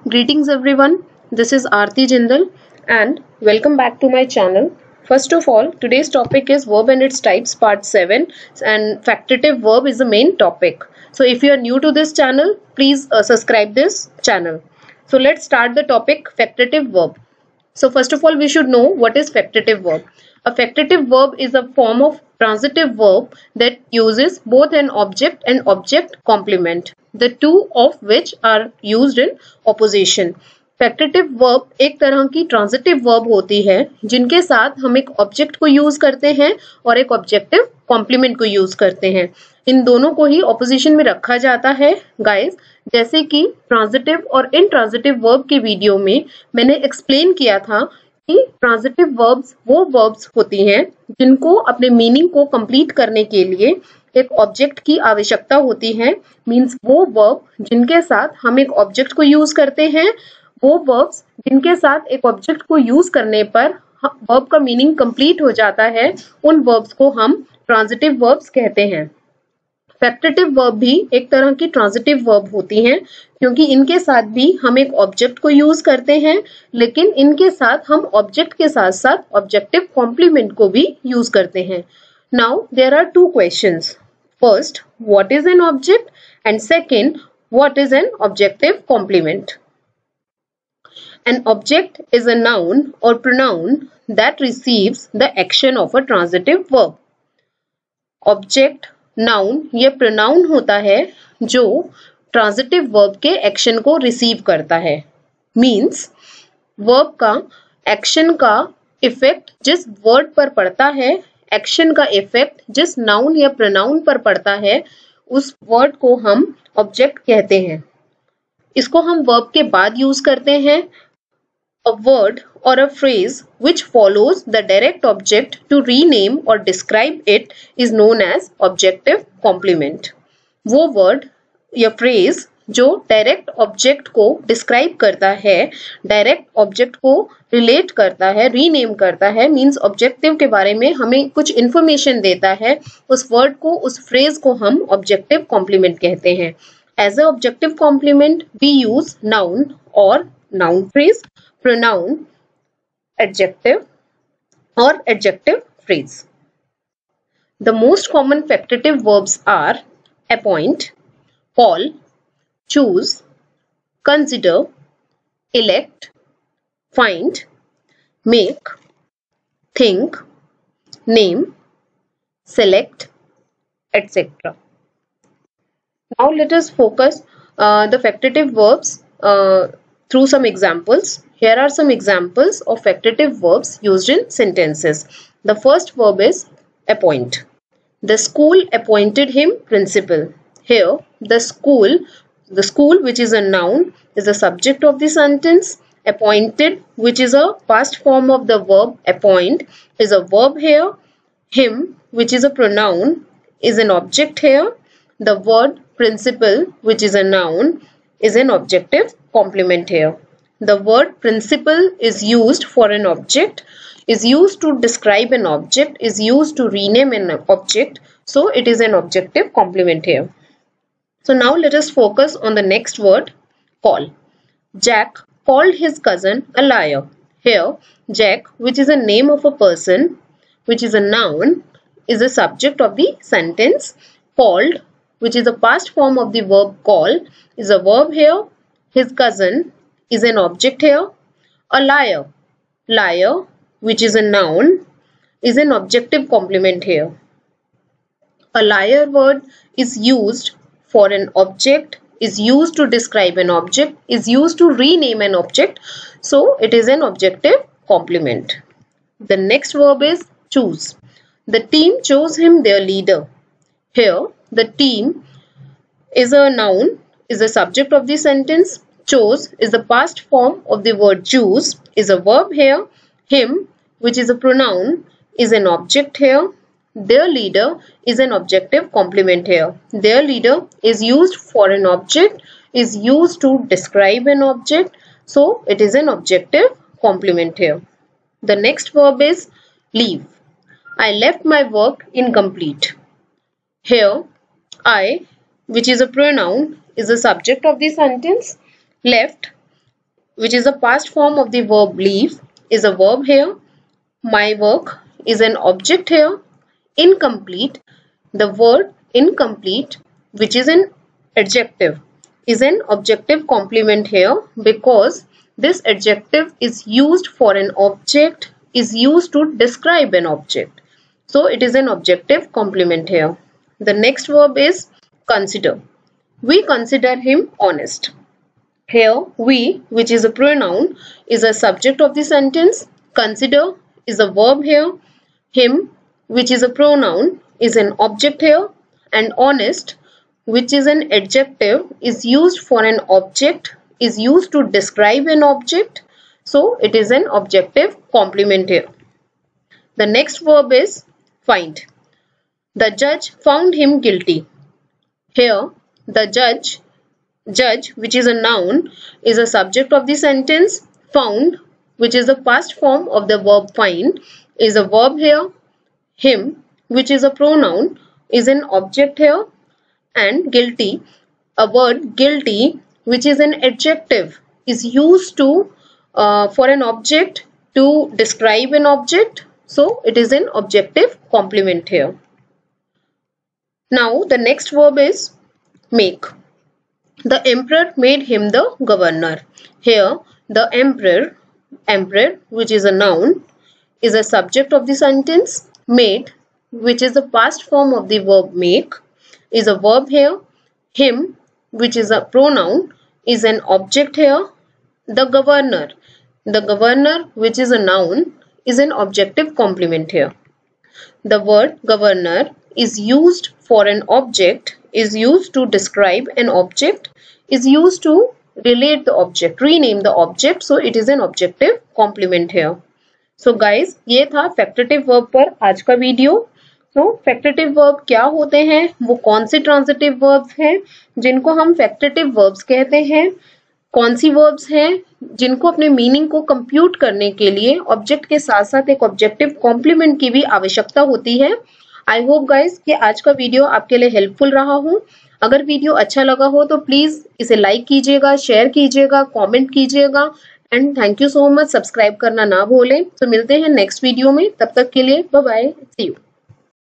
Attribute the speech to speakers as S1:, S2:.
S1: Greetings everyone, this is Aarti Jindal and welcome back to my channel. First of all, today's topic is verb and its types part 7 and factitive verb is the main topic. So if you are new to this channel, please subscribe this channel. So let's start the topic factitive verb. So first of all, we should know what is factitive verb. A factitive verb is a form of transitive verb that uses both an object and object complement, the two of which are used in opposition. Factitive verb एक तरह की transitive verb होती है जिनके साथ हम एक object को यूज करते हैं और एक ऑब्जेक्टिव कॉम्प्लीमेंट को यूज करते हैं. इन दोनों को ही ऑपोजिशन में रखा जाता है गाइस. जैसे कि ट्रांजिटिव और इनट्रांजिटिव वर्ब के वीडियो में मैंने एक्सप्लेन किया था कि ट्रांजिटिव वर्ब्स वो वर्ब्स होती हैं जिनको अपने मीनिंग को कंप्लीट करने के लिए एक ऑब्जेक्ट की आवश्यकता होती है. मींस वो वर्ब जिनके साथ हम एक ऑब्जेक्ट को यूज करते हैं, वो वर्ब्स जिनके साथ एक ऑब्जेक्ट को यूज करने पर वर्ब का मीनिंग कंप्लीट हो जाता है, उन वर्ब्स को हम ट्रांजिटिव वर्ब्स कहते हैं. फैक्टिटिव वर्ब भी एक तरह की ट्रांजिटिव वर्ब होती हैं क्योंकि इनके साथ भी हम एक ऑब्जेक्ट को यूज करते हैं, लेकिन इनके साथ हम ऑब्जेक्ट के साथ साथ ऑब्जेक्टिव कॉम्प्लीमेंट को भी यूज करते हैं. Now there are two questions. First, what is an object and second, what is an objective complement. An object is a noun or pronoun that receives the action of a transitive verb. Object, noun या pronoun होता है जो transitive verb के action को receive करता है. Means verb का action का effect जिस word पर पड़ता है, action का effect जिस noun या pronoun पर पड़ता है, उस word को हम object कहते हैं. इसको हम verb के बाद use करते हैं. A word or a phrase which follows the direct object to rename or describe it is known as objective complement. वो word या phrase जो direct object को describe करता है, direct object को relate करता है, rename करता है, means objective के बारे में हमें कुछ information देता है, उस word को, उस phrase को हम objective complement कहते हैं. As a objective complement, we use noun or noun phrase, pronoun, adjective or adjective phrase. The most common factitive verbs are appoint, call, choose, consider, elect, find, make, think, name, select, etc. Now let us focus the factitive verbs through some examples. Here are some examples of factitive verbs used in sentences. The first verb is appoint. The school appointed him principal. Here, the school which is a noun is the subject of the sentence. Appointed, which is a past form of the verb appoint, is a verb here. Him, which is a pronoun, is an object here. The word principal, which is a noun, is an objective complement here. The word principal is used for an object, is used to describe an object, is used to rename an object. So it is an objective complement here. So now let us focus on the next word, call. Jack called his cousin a liar. Here, Jack, which is a name of a person, which is a noun, is the subject of the sentence. Called, which is a past form of the verb call, is a verb here. His cousin is an object here. A liar, which is a noun, is an objective complement here. A liar word is used for an object, is used to describe an object, is used to rename an object. So it is an objective complement. The next verb is choose. The team chose him their leader. Here, the team is a noun, is the subject of the sentence. Chose is the past form of the word choose, is a verb here. Him, which is a pronoun, is an object here. Their leader is an objective complement here. Their leader is used for an object, is used to describe an object. So it is an objective complement here. The next verb is leave. I left my work incomplete. Here, I, which is a pronoun, is the subject of the sentence. Left, which is the past form of the verb leave, is a verb here. My work is an object here. Incomplete, the word incomplete, which is an adjective, is an objective complement here because this adjective is used for an object, is used to describe an object. So it is an objective complement here. The next verb is consider. We consider him honest. Here we, which is a pronoun, is a subject of the sentence. Consider is a verb here. Him, which is a pronoun, is an object here. And honest, which is an adjective, is used for an object, is used to describe an object. So it is an objective complement here. The next verb is find. The judge found him guilty. Here the judge, which is a noun, is a subject of the sentence. Found, which is the past form of the verb find, is a verb here. Him, which is a pronoun, is an object here. And guilty, a word guilty, which is an adjective, is used to for an object to describe an object. So it is an objective complement here. Now the next verb is make. The emperor made him the governor. Here the emperor, which is a noun, is a subject of the sentence. Made, which is the past form of the verb make, is a verb here. Him, which is a pronoun, is an object here. The governor, which is a noun, is an objective complement here. The word governor is used for an object, is used to describe an object, is used to relate the object, rename the object. So it is an objective complement here. So guys, ये था फैक्टेटिव verb पर आज का video. तो फैक्टेटिव verb क्या होते हैं, वो कौन से ट्रांजिटिव वर्ब्स हैं जिनको हम फैक्टेटिव वर्ब्स कहते हैं, कौन सी वर्ब्स हैं जिनको अपने मीनिंग को कंप्यूट करने के लिए ऑब्जेक्ट के साथ साथ एक ऑब्जेक्टिव कॉम्प्लीमेंट की भी आवश्यकता होती है. आई होप गाइज कि आज का वीडियो आपके लिए हेल्पफुल रहा हो. अगर वीडियो अच्छा लगा हो तो प्लीज इसे लाइक कीजिएगा, शेयर कीजिएगा, कमेंट कीजिएगा and thank you so much. Subscribe करना ना भूलें. तो मिलते हैं नेक्स्ट वीडियो में, तब तक के लिए बाय बाय, सी यू.